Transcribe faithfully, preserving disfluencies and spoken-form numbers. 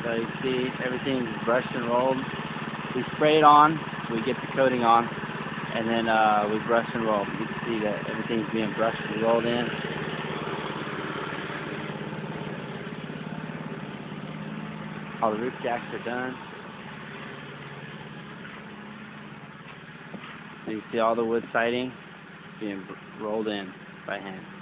So you see everything's brushed and rolled. We spray it on, we get the coating on, and then uh, we brush and roll. You can see that everything's being brushed and rolled in. All the roof jacks are done. So you see all the wood siding being rolled in by hand.